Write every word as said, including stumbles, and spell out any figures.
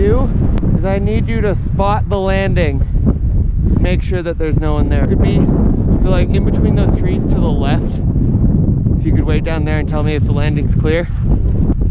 do is I need you to spot the landing. Make sure that there's no one there. It could be, so like in between those trees to the left, if you could wait down there and tell me if the landing's clear.